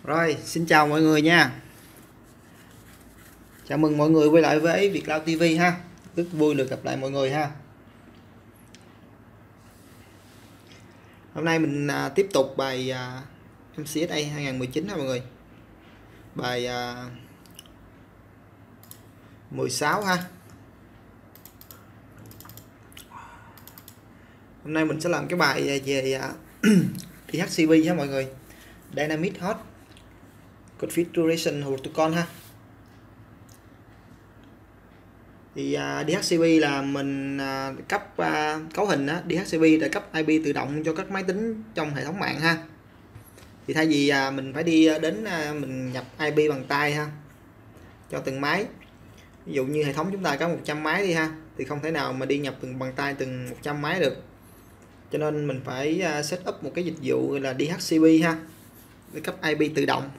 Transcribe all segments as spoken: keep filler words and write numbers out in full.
Rồi, xin chào mọi người nha. Chào mừng mọi người quay lại với Vietcloud ti vi ha. Rất vui được gặp lại mọi người ha. Hôm nay mình à, tiếp tục bài à, em xê ét a hai không một chín ha mọi người. Bài à, mười sáu ha. Hôm nay mình sẽ làm cái bài về à, đê hát xê bê ha mọi người. Dynamic Hot Configuration Protocol ha. Thì uh, đê hát xê bê là mình uh, cấp uh, cấu hình á, đê hát xê bê đã cấp i pê tự động cho các máy tính trong hệ thống mạng ha. Thì thay vì uh, mình phải đi đến uh, mình nhập i pê bằng tay ha cho từng máy. Ví dụ như hệ thống chúng ta có một trăm máy đi ha, thì không thể nào mà đi nhập từng bằng tay từng một trăm máy được. Cho nên mình phải uh, set up một cái dịch vụ gọi là đê hát xê bê ha, để cấp i pê tự động.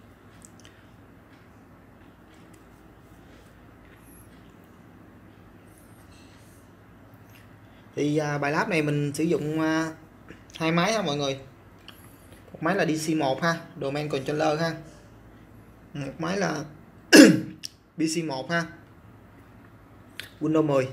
Thì à, bài lab này mình sử dụng à, hai máy ha mọi người. Một máy là đê xê một ha, Domain Controller ha. Một máy là pê xê một ha, Windows mười.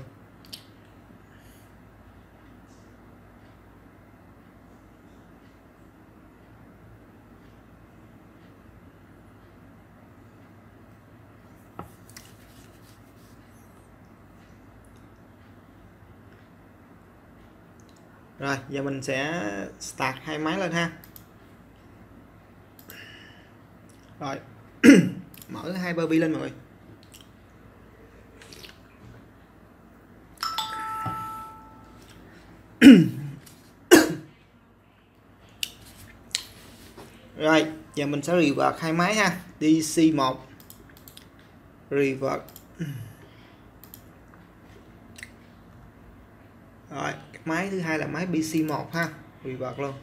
Rồi, giờ mình sẽ start hai máy lên ha. Rồi, mở Hyper-V lên mọi người. Rồi, giờ mình sẽ revert hai máy ha, đê xê một revert. Rồi, máy thứ hai là máy pê xê một ha, revert luôn.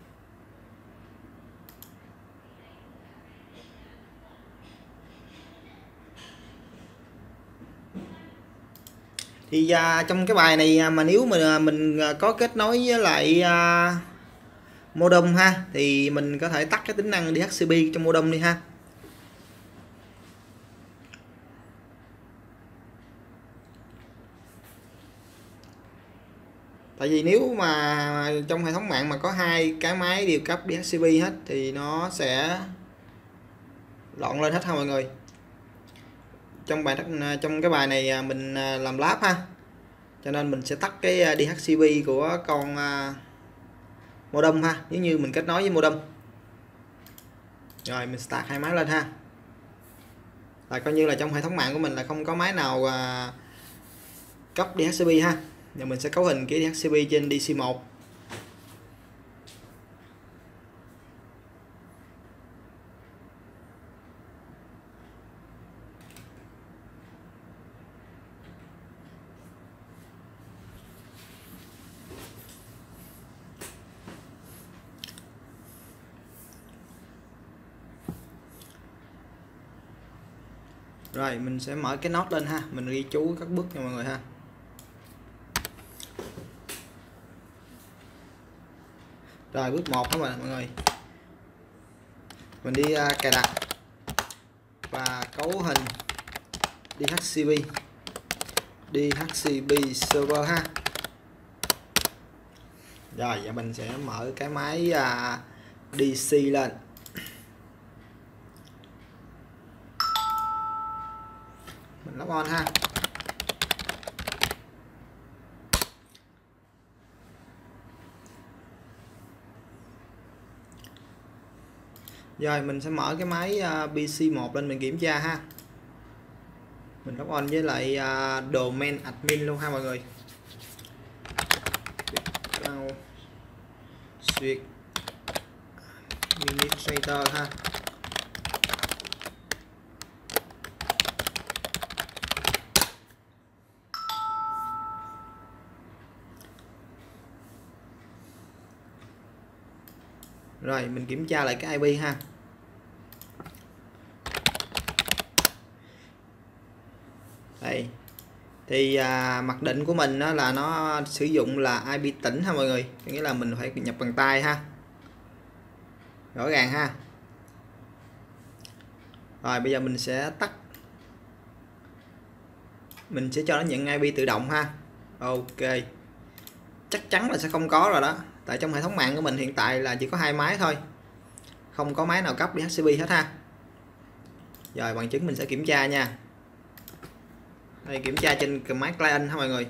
Thì à, trong cái bài này mà nếu mà mình có kết nối với lại à, modem ha, thì mình có thể tắt cái tính năng đê hát xê bê trong modem đi ha. Tại vì nếu mà trong hệ thống mạng mà có hai cái máy đều cấp đê hát xê bê hết thì nó sẽ loạn lên hết ha mọi người. Trong bài trong cái bài này mình làm lab ha, cho nên mình sẽ tắt cái đê hát xê bê của con modem ha, nếu như mình kết nối với modem. Rồi mình start hai máy lên ha, là coi như là trong hệ thống mạng của mình là không có máy nào cấp đê hát xê bê ha. Giờ mình sẽ cấu hình cái đê hát xê bê trên đê xê một. Rồi mình sẽ mở cái nốt lên ha, mình ghi chú các bước cho mọi người ha. Rồi bước một đó mọi người. Mình đi uh, cài đặt và cấu hình đê hát xê bê đê hát xê bê server ha. Rồi giờ mình sẽ mở cái máy uh, đê xê lên. Mình log on ha. Rồi mình sẽ mở cái máy uh, pê xê một lên mình kiểm tra ha. Mình log on với lại uh, domain admin luôn ha mọi người. Duyệt administrator ha. Rồi mình kiểm tra lại cái i pê ha. Đây. Thì à, mặc định của mình đó là nó sử dụng là i pê tĩnh ha mọi người, nghĩa là mình phải nhập bằng tay ha, rõ ràng ha. Rồi bây giờ mình sẽ tắt, mình sẽ cho nó nhận i pê tự động ha. Ok, chắc chắn là sẽ không có rồi đó, tại trong hệ thống mạng của mình hiện tại là chỉ có hai máy thôi, không có máy nào cấp đê hát xê pê hết ha. Rồi bằng chứng mình sẽ kiểm tra nha. Đây, kiểm tra trên cái máy client ha mọi người.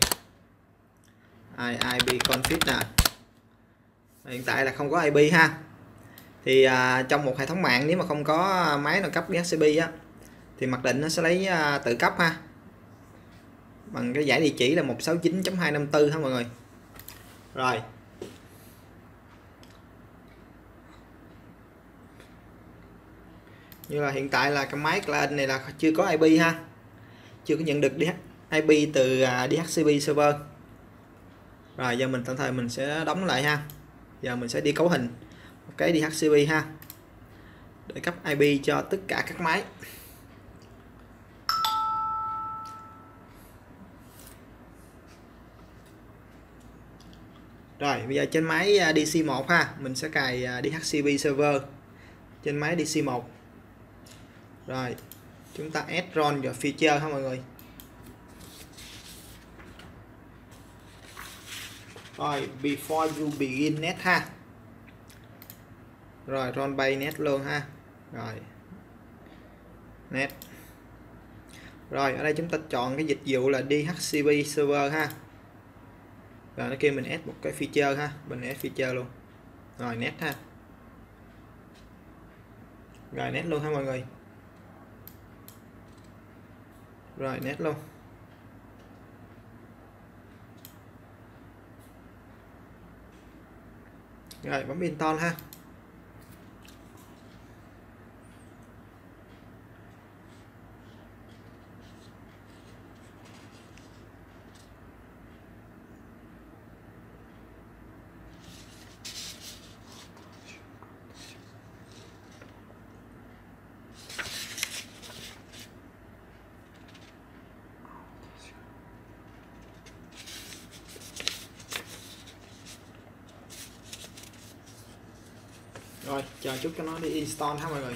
i pê config nè, hiện tại là không có i pê ha. Thì à, trong một hệ thống mạng nếu mà không có máy nào cấp đê hát xê pê á thì mặc định nó sẽ lấy à, tự cấp ha, bằng cái giải địa chỉ là một sáu chín chấm hai năm tư ha mọi người. Rồi như là hiện tại là cái máy client này là chưa có i pê ha, chưa có nhận được i pê từ đê hát xê pê server. Rồi giờ mình tạm thời mình sẽ đóng lại ha. Giờ mình sẽ đi cấu hình một cái đê hát xê pê ha, để cấp i pê cho tất cả các máy. Rồi bây giờ trên máy đê xê một ha, mình sẽ cài đê hát xê pê server trên máy đê xê một. Rồi chúng ta add role vào feature ha mọi người. Rồi before you begin net ha. Rồi role by net luôn ha. Rồi net. Rồi ở đây chúng ta chọn cái dịch vụ là đê hát xê pê server ha. Rồi nó kêu mình add một cái feature ha, mình add feature luôn. Rồi net ha. Rồi net luôn ha mọi người. Rồi net luôn. Rồi bấm install ha. Rồi chờ chút cho nó đi install ha mọi người.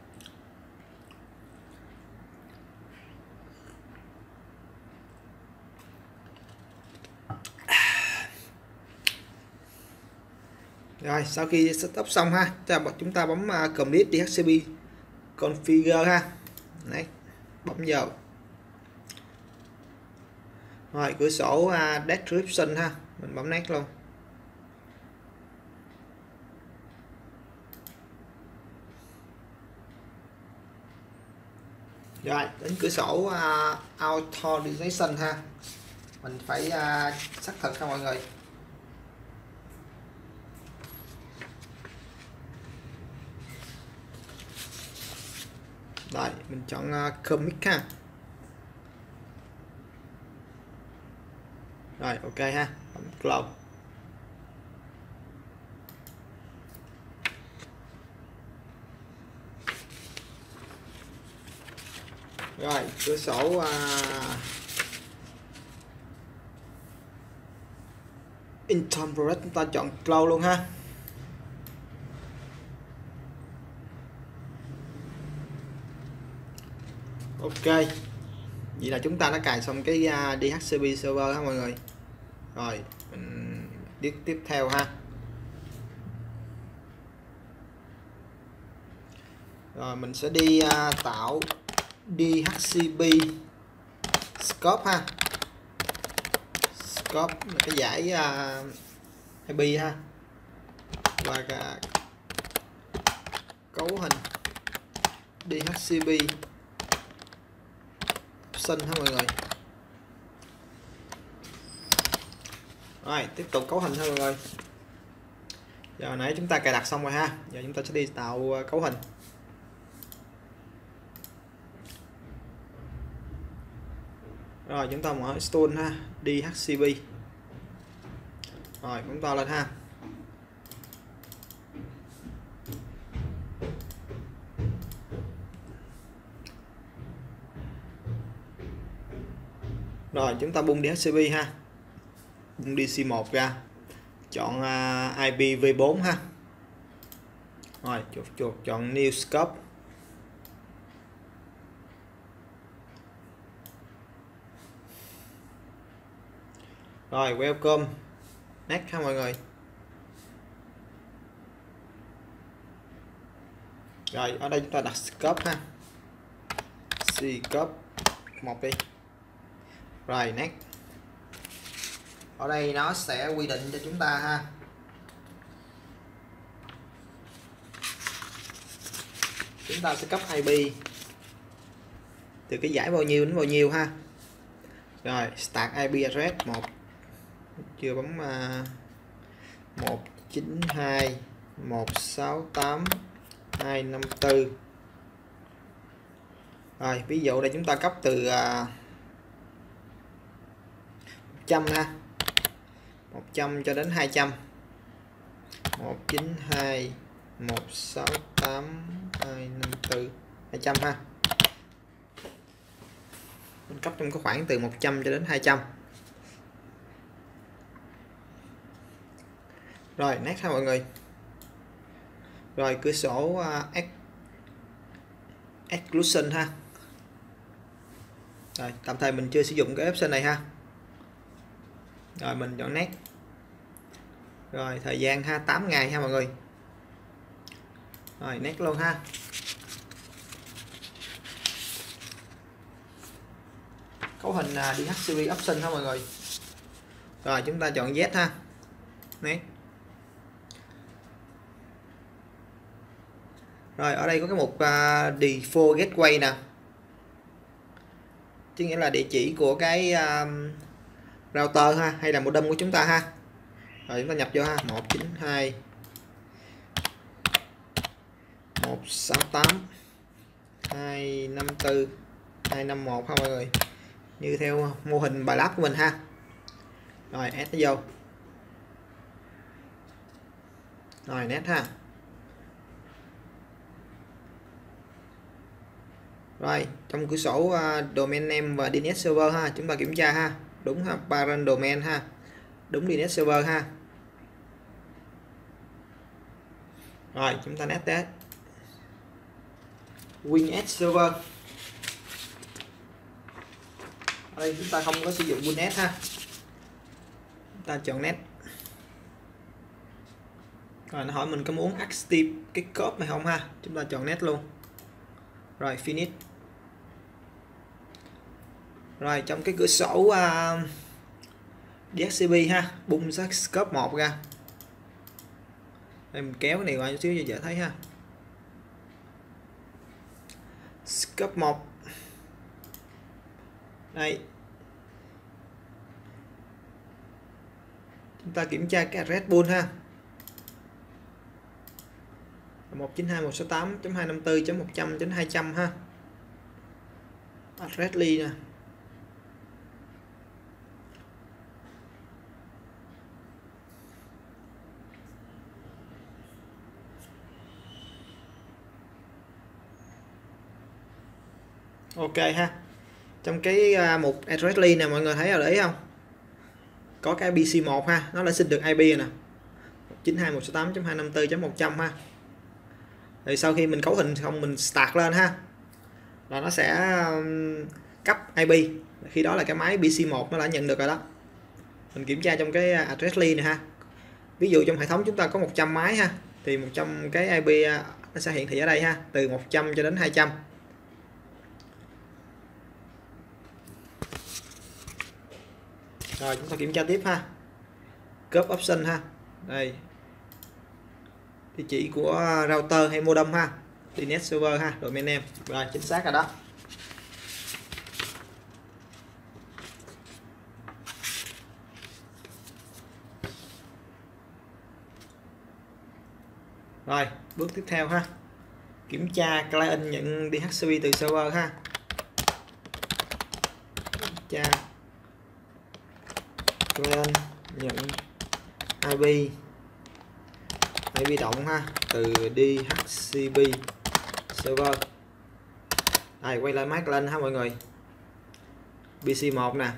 Rồi sau khi setup xong ha, chúng ta bấm uh, commit đê hát xê pê configure ha. Đấy, bấm vào. Rồi cửa sổ uh, description ha, mình bấm next luôn. Rồi đến cửa sổ uh, authorization ha, mình phải uh, xác thực ha mọi người. Rồi mình chọn uh, commit ha. Rồi ok ha, bấm close. Rồi cửa sổ uh, Intune Project chúng ta chọn close luôn ha. Ok, vậy là chúng ta đã cài xong cái uh, đê hát xê pê server ha mọi người. Rồi mình tiếp tiếp theo ha. Rồi mình sẽ đi uh, tạo đê hát xê pê scope ha. Scope là cái giải uh, i pê ha, và cả cấu hình đê hát xê pê option ha mọi người. Rồi tiếp tục cấu hình ha mọi người. Giờ nãy chúng ta cài đặt xong rồi ha, giờ chúng ta sẽ đi tạo cấu hình. Rồi chúng ta mở install ha, đê hát xê pê. Rồi chúng ta lên ha. Rồi chúng ta bung đê hát xê pê ha, bung đê xê một ra, chọn uh, i pê v bốn ha. Rồi chuột chuột chọn new scope. Rồi welcome next ha mọi người. Rồi ở đây chúng ta đặt scope ha, scope một đi. Rồi next. Ở đây nó sẽ quy định cho chúng ta ha, chúng ta sẽ cấp i pê từ cái giải bao nhiêu đến bao nhiêu ha. Rồi start i pê address một, chưa bấm uh, một chín hai một sáu tám hai năm tư. Rồi ví dụ đây chúng ta cấp từ uh, một trăm ha, một trăm cho đến hai trăm. một chín hai một sáu tám hai năm tư hai trăm ha. Mình cấp trong cái khoảng từ một trăm cho đến hai trăm. Rồi next ha mọi người. Rồi cửa sổ uh, exclusion ha. Rồi tạm thời mình chưa sử dụng cái option này ha. Rồi mình chọn next. Rồi thời gian ha, tám ngày ha mọi người. Rồi next luôn ha. Cấu hình là đê hát xê vê option ha mọi người. Rồi chúng ta chọn yes ha. Next. Rồi ở đây có cái mục uh, default gateway nè, chứ nghĩa là địa chỉ của cái um, router ha, hay là modem của chúng ta ha. Rồi chúng ta nhập vô ha, một chín hai một sáu tám hai năm tư hai năm một ha mọi người, như theo mô hình bài lab của mình ha. Rồi add nó vô. Rồi net ha. Rồi trong cửa sổ uh, domain name và đê en ét server ha, chúng ta kiểm tra ha, đúng ha, parent domain ha, đúng đê en ét server ha. Rồi chúng ta net test WinEdge server. Ở đây chúng ta không có sử dụng WinEdge ha, chúng ta chọn net. Rồi nó hỏi mình có muốn active cái code này không ha, chúng ta chọn net luôn. Rồi finish. Rồi trong cái cửa sổ uh, đê hát xê pê ha, bung ra scope một ra. Đây mình kéo cái này qua chút xíu cho dễ thấy ha. Scope một. Đây. Chúng ta kiểm tra cái address pool ha. một chín hai một sáu tám chấm hai năm tư chấm một trăm chấm hai trăm ha. Address ly nè. Ok ha. Trong cái uh, mục address ly nè, mọi người thấy ở đấy không? Có cái pê xê một ha, nó đã xin được i pê nè. một chín hai một sáu tám chấm hai năm tư chấm một trăm ha. Rồi sau khi mình cấu hình xong mình start lên ha, là nó sẽ um, cấp i pê. Khi đó là cái máy pê xê một nó đã nhận được rồi đó. Mình kiểm tra trong cái address ly này ha. Ví dụ trong hệ thống chúng ta có một trăm máy ha, thì một trăm cái i pê nó sẽ hiển thị ở đây ha, từ một trăm cho đến hai trăm. Rồi chúng ta kiểm tra tiếp ha. Copy option ha. Đây. Địa chỉ của router hay modem ha, đê en ét server ha, domain name. Rồi chính xác rồi đó. Rồi bước tiếp theo ha, kiểm tra client nhận đê hát xê pê từ server ha. Kiểm tra client nhận i pê i pê động ha, từ đê hát xê pê server. Đây quay lại máy lên ha mọi người, pê xê một nè.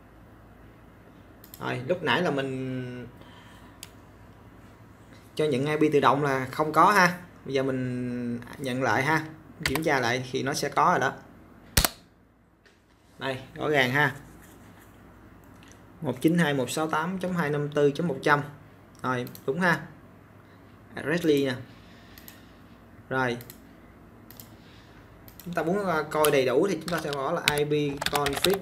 Rồi lúc nãy là mình cho nhận i pê tự động là không có ha, bây giờ mình nhận lại ha, kiểm tra lại thì nó sẽ có rồi đó. Đây rõ ràng ha. một chín hai một sáu tám chấm hai năm tư chấm một trăm. Rồi đúng ha, address nè. Rồi chúng ta muốn coi đầy đủ thì chúng ta sẽ gõ là ipconfig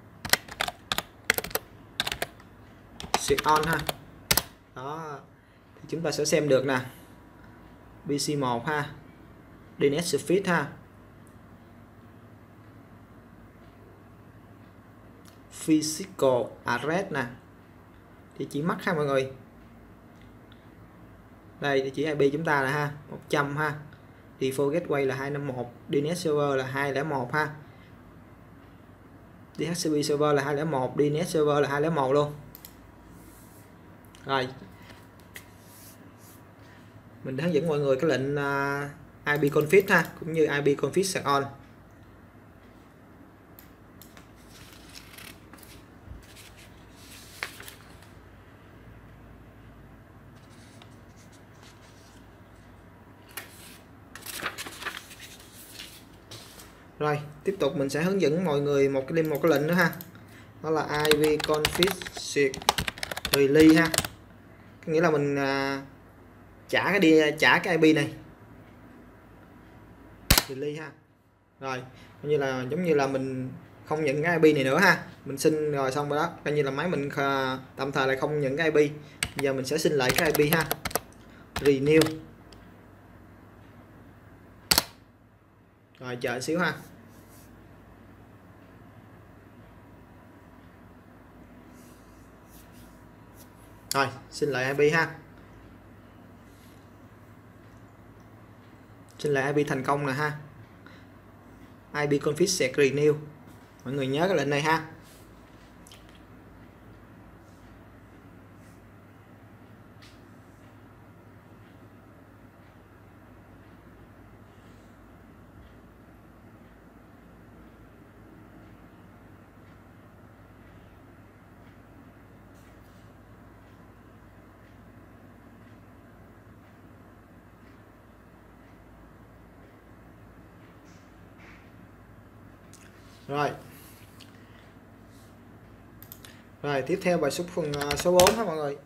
switch on ha. Đó thì chúng ta sẽ xem được nè, pê xê một ha, đê en ét Swift ha, physical address nè, địa chỉ mắc ha mọi người. Đây địa chỉ i pê chúng ta là ha một trăm ha, default gateway là hai năm một, đê en ét server là hai không một ha, đê hát xê pê server là hai không một, đê en ét server là hai không một luôn. Rồi mình hướng dẫn mọi người cái lệnh uh, ipconfig ha, cũng như ipconfig switch on. Rồi tiếp tục mình sẽ hướng dẫn mọi người một cái một cái lệnh nữa ha, đó là ipconfig switch release ha, có nghĩa là mình uh, trả cái đi trả cái i pê này release ha. Rồi coi như là giống như là mình không nhận cái i pê này nữa ha, mình xin rồi xong rồi đó, coi như là máy mình uh, tạm thời là không nhận cái i pê. Giờ mình sẽ xin lại cái i pê ha, renew. Rồi chờ xíu ha. Rồi xin lại i pê ha, xin lại i pê thành công nè ha, ipconfig set renew. Mọi người nhớ cái lệnh này ha. Rồi rồi tiếp theo bài số phần số bốn ha mọi người.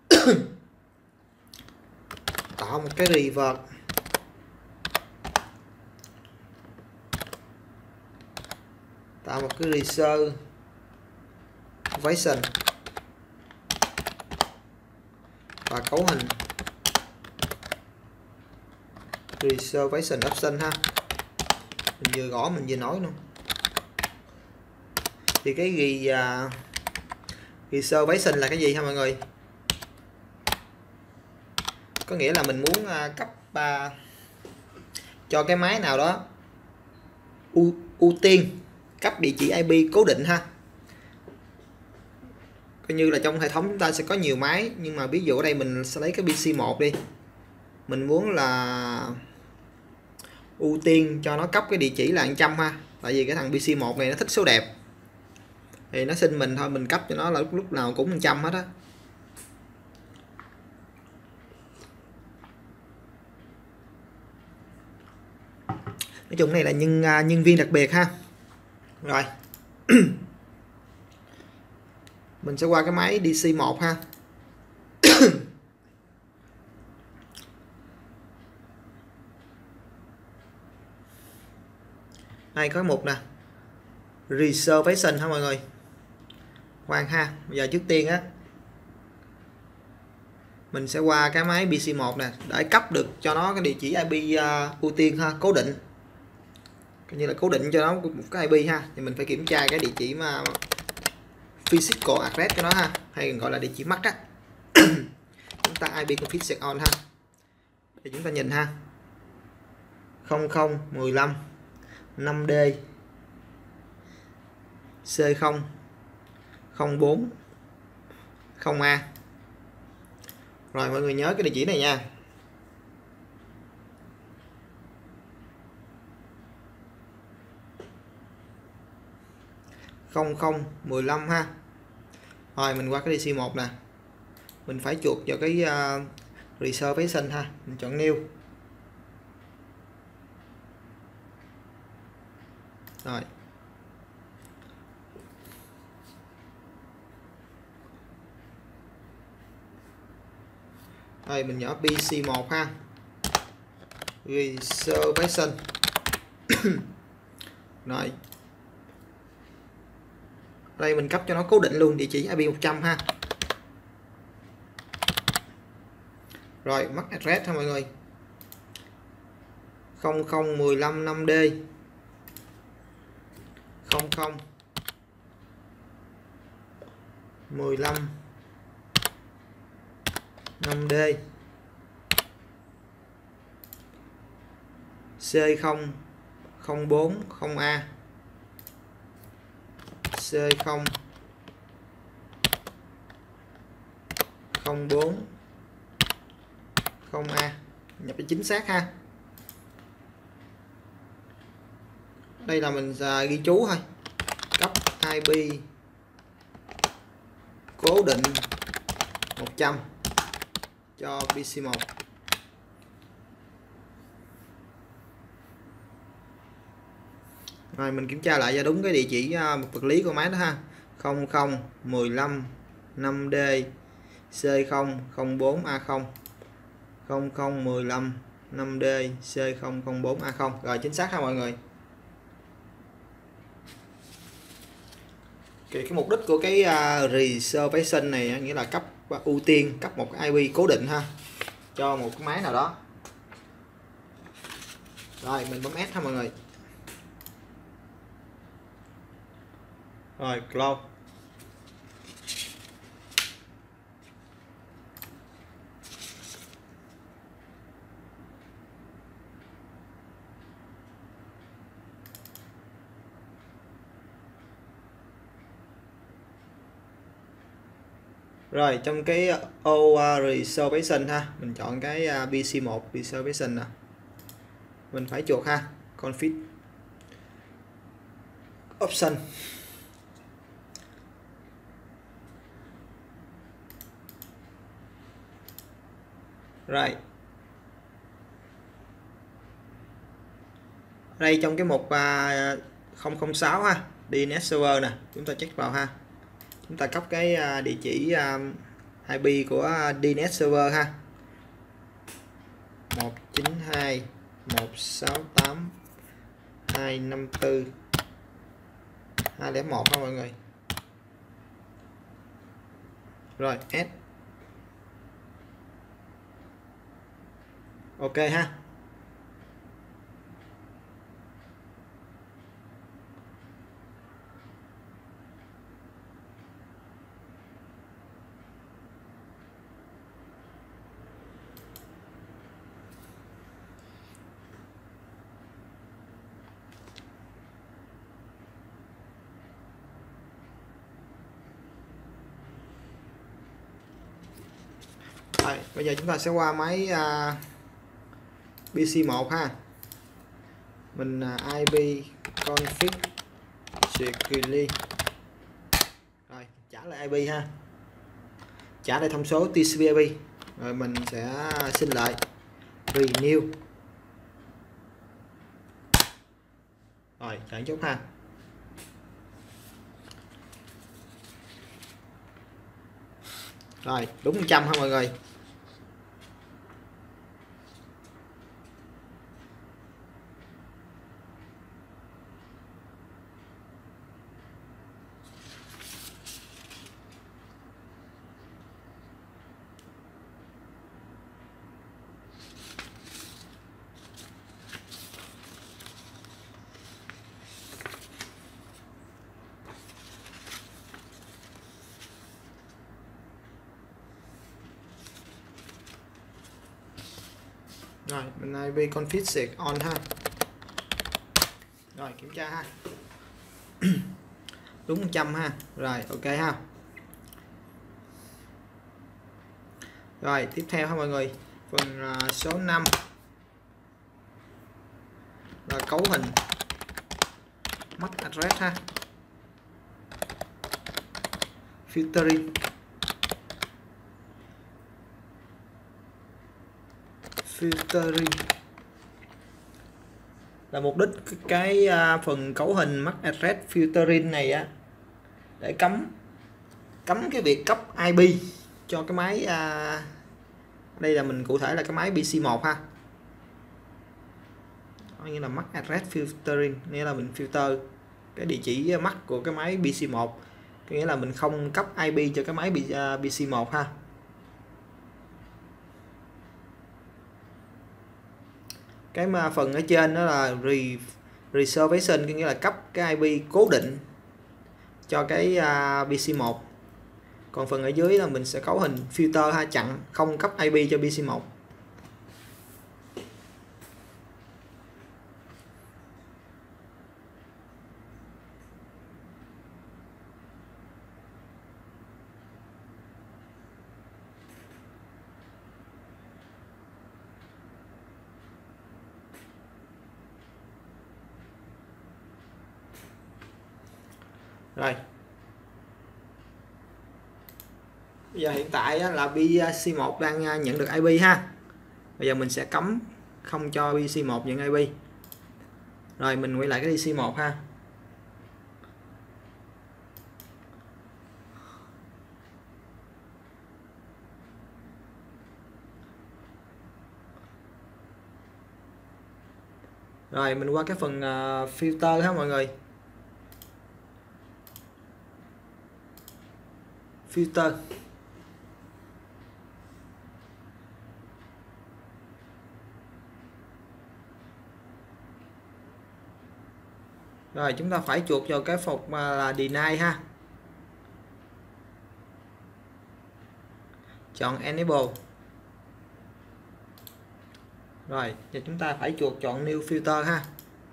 Tạo một cái revert tạo một cái reservation và cấu hình reservation option ha. Mình vừa gõ mình vừa nói luôn. Thì cái gì uh, reservation là cái gì ha mọi người? Có nghĩa là mình muốn uh, cấp uh, cho cái máy nào đó ưu, ưu tiên cấp địa chỉ i pê cố định ha. Coi như là trong hệ thống chúng ta sẽ có nhiều máy, nhưng mà ví dụ ở đây mình sẽ lấy cái pê xê một đi. Mình muốn là ưu tiên cho nó cấp cái địa chỉ là một trăm ha. Tại vì cái thằng pê xê một này nó thích số đẹp, thì nó xin mình thôi, mình cấp cho nó là lúc, lúc nào cũng một trăm hết á. Nói chung này là nhân nhân viên đặc biệt ha. Rồi mình sẽ qua cái máy đê xê một ha. Đây có một nè, reservation ha mọi người. Khoan ha, bây giờ trước tiên á mình sẽ qua cái máy pê xê một nè để cấp được cho nó cái địa chỉ i pê uh, ưu tiên ha, cố định. Coi như là cố định cho nó một cái i pê ha, thì mình phải kiểm tra cái địa chỉ mà physical address cho nó ha, hay gọi là địa chỉ mắc á. Chúng ta ipconfig set on ha, để chúng ta nhìn ha, không không một lăm năm D C không không bốn không A. Rồi mọi người nhớ cái địa chỉ này nha. không không một lăm ha. Rồi mình qua cái đê xê một nè, mình phải chuột vào cái uh, reservation ha, mình chọn new. Rồi Rồi mình nhỏ pê xê một ha, reservation. Rồi đây mình cấp cho nó cố định luôn địa chỉ i pê một trăm ha. Rồi mất address ha mọi người, không không một lăm năm D không không một lăm năm D C không không bốn không A C không không bốn không A, nhập cho chính xác ha. Đây là mình à, ghi chú thôi, cấp i pê cố định một trăm cho pê xê một. Rồi mình kiểm tra lại cho đúng cái địa chỉ uh, vật lý của máy đó ha, không không một lăm năm D C không không bốn A không không không một lăm năm D C không không bốn A không. Rồi chính xác ha mọi người. Thì cái mục đích của cái uh, reservation này nghĩa là cấp uh, ưu tiên cấp một i pê cố định ha cho một cái máy nào đó. Rồi mình bấm S ha mọi người. Rồi close. Rồi trong cái ô uh, reservation ha, mình chọn cái uh, pê xê một reservation nè. Mình phải chuột ha, config option. Rồi. Đây trong cái mục uh, không không sáu ha, đê en ét server nè, chúng ta check vào ha. Chúng ta cấp cái uh, địa chỉ uh, i pê của đê en ét server ha. một chín hai một sáu tám hai năm tư hai không một ha mọi người. Rồi S. Ok ha. Rồi, bây giờ chúng ta sẽ qua máy uh, pê xê một ha. Mình uh, i pê config securely. Rồi, trả lại i pê ha. Trả lại thông số tê xê pê i pê. Rồi mình sẽ xin lại renew. Rồi, chạy chút ha. Rồi, đúng một trăm ha mọi người. Rồi, mình i pê config sec on ha. Rồi, kiểm tra ha. Đúng một trăm ha. Rồi, ok ha. Rồi, tiếp theo ha mọi người. Phần uh, số năm là cấu hình mất address ha. Filtering. Filtering là mục đích cái uh, phần cấu hình mất address filtering này á để cấm cấm cái việc cấp i pê cho cái máy uh, Đây là mình cụ thể là cái máy pê xê một ha. Có nghĩa là em a xê filtering, nghĩa là mình filter cái địa chỉ em a xê của cái máy pê xê một, nghĩa là mình không cấp i pê cho cái máy pê xê một ha. Cái mà phần ở trên đó là re, reservation, nghĩa là cấp cái i pê cố định cho cái uh, pê xê một. Còn phần ở dưới là mình sẽ cấu hình filter ha, chặn không cấp i pê cho pê xê một. Rồi. Bây giờ hiện tại là pê xê một đang nhận được i pê ha. Bây giờ mình sẽ cấm không cho pê xê một nhận i pê. Rồi mình quay lại cái đê xê một ha. Rồi mình qua cái phần uh, filter ha mọi người. Filter. Rồi chúng ta phải chuột vào cái phục mà là deny ha. Chọn enable. Rồi giờ chúng ta phải chuột chọn new filter ha.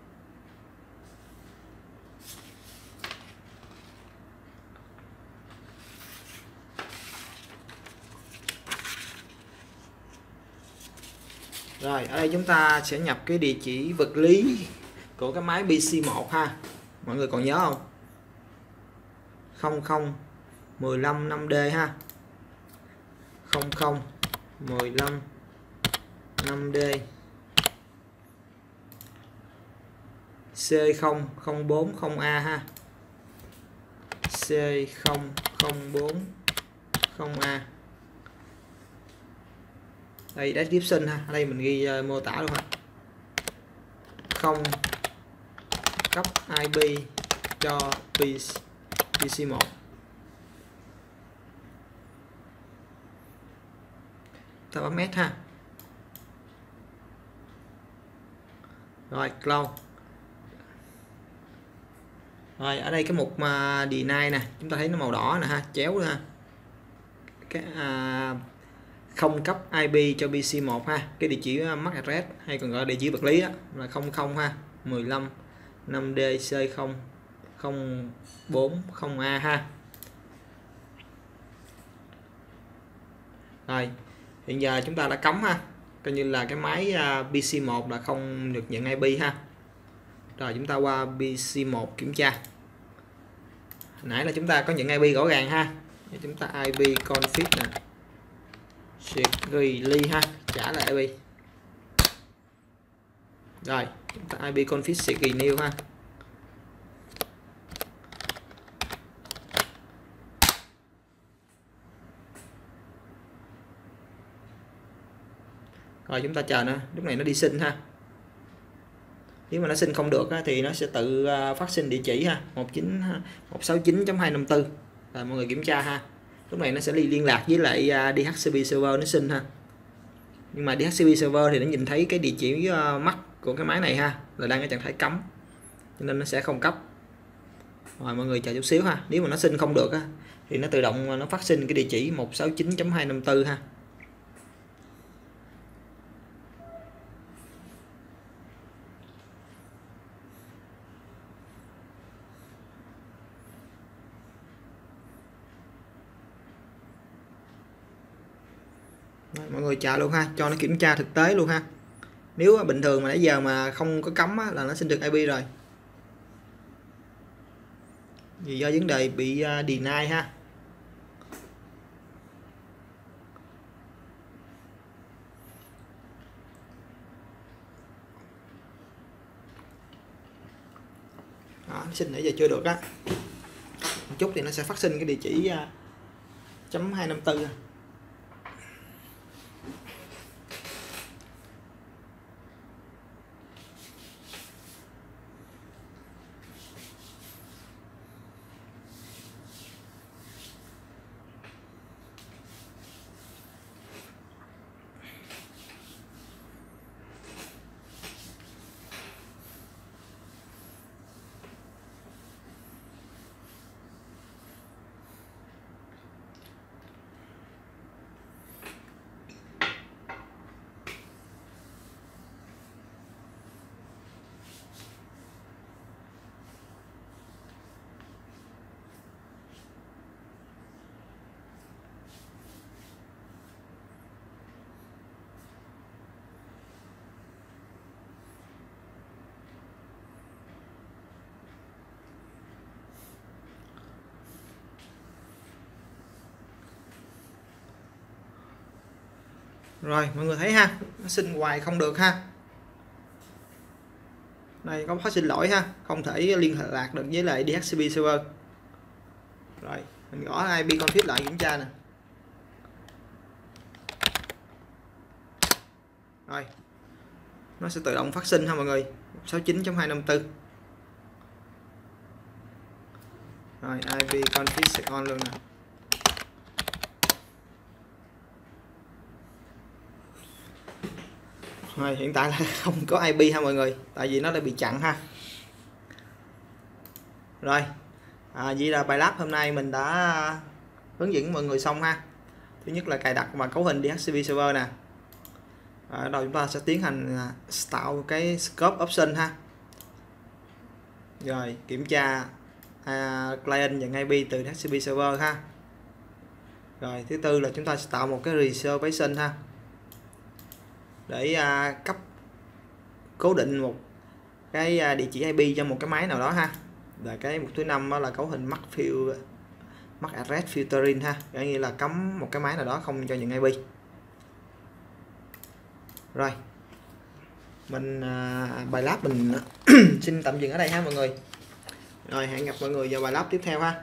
Rồi ở đây chúng ta sẽ nhập cái địa chỉ vật lý của cái máy pê xê một ha. Mọi người còn nhớ không? không không một lăm năm D ha. không không một lăm năm D. C không không bốn không A ha. C không không bốn không A. Đây description ha, ở đây mình ghi uh, mô tả luôn ha. Không cấp i pê cho pê xê một. Ta bấm S ha. Rồi close. Rồi ở đây cái mục mà deny nè, chúng ta thấy nó màu đỏ nè ha, chéo ha. Cái à, không cấp i pê cho pê xê một ha, cái địa chỉ em a xê address hay còn gọi là địa chỉ vật lý đó, là không không ha, mười lăm năm D C không không bốn không A ha. Rồi hiện giờ chúng ta đã cấm ha, coi như là cái máy pê xê một là không được nhận i pê ha. Rồi chúng ta qua pê xê một kiểm tra. Nãy là chúng ta có nhận i pê rõ ràng ha. Để chúng ta i pê config nè, secretly ha, trả lại i pê. Rồi chúng ta i pê config secret new ha. Rồi chúng ta chờ nữa, lúc này nó đi xin ha. Nếu mà nó xin không được á, thì nó sẽ tự phát sinh địa chỉ ha, một chín một sáu chín chấm hai năm tư. Rồi mọi người kiểm tra ha. Lúc này nó sẽ liên lạc với lại đê hát xê pê server nó xin ha. Nhưng mà đê hát xê pê server thì nó nhìn thấy cái địa chỉ mắc của cái máy này ha, là đang ở trạng thái cấm, cho nên nó sẽ không cấp. Rồi mọi người chờ chút xíu ha. Nếu mà nó xin không được á, thì nó tự động nó phát sinh cái địa chỉ một sáu chín chấm hai năm tư ha. Rồi, mọi người chờ luôn ha, cho nó kiểm tra thực tế luôn ha. Nếu bình thường mà nãy giờ mà không có cấm á, là nó xin được i pê rồi. Vì do vấn đề bị uh, deny ha. Đó, nó xin nãy giờ chưa được á. Một chút thì nó sẽ phát sinh cái địa chỉ uh, chấm hai năm tư. Rồi mọi người thấy ha, nó xin hoài không được ha. Đây có phát sinh lỗi ha, không thể liên hệ lạc được với lại đê hát xê pê server. Rồi mình gõ i pê config lại kiểm tra nè. Rồi nó sẽ tự động phát sinh ha mọi người, một sáu chín chấm hai năm tư. Rồi i pê config set on luôn nè. Rồi hiện tại là không có i pê ha mọi người, tại vì nó đã bị chặn ha. Rồi à, vậy là bài lab hôm nay mình đã hướng dẫn mọi người xong ha. Thứ nhất là cài đặt và cấu hình đê hát xê pê server nè. Ở đầu chúng ta sẽ tiến hành tạo cái scope option ha. Rồi kiểm tra à, client nhận i pê từ đê hát xê pê server ha. Rồi thứ tư là chúng ta sẽ tạo một cái reservation ha, để à, cấp cố định một cái à, địa chỉ i pê cho một cái máy nào đó ha. Và cái mục thứ năm đó là cấu hình mắc fill mắc address filtering ha, nghĩa như là cấm một cái máy nào đó không cho nhận i pê. Rồi mình à, bài lab mình xin tạm dừng ở đây ha mọi người. Rồi hẹn gặp mọi người vào bài lab tiếp theo ha.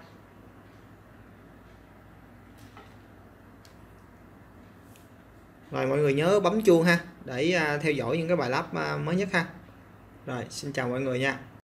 Rồi mọi người nhớ bấm chuông ha, để à, theo dõi những cái bài lab à, mới nhất ha. Rồi xin chào mọi người nha.